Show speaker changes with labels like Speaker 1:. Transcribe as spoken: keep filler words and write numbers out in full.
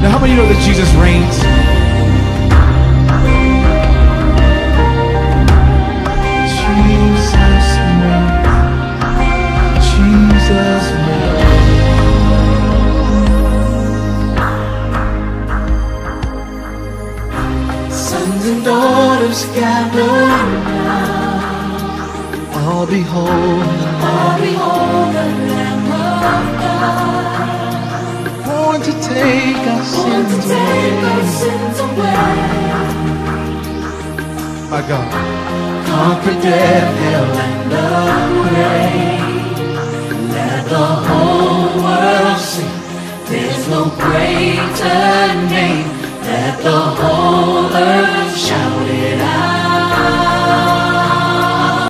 Speaker 1: Now, how many know that Jesus reigns? Jesus reigns. Jesus reigns. Sons and daughters gather now. All behold, all behold the Lamb of God, born to take our sins to take away. Our sins away. My God, conquer death, hell, and the grave. Let the whole world see there's no greater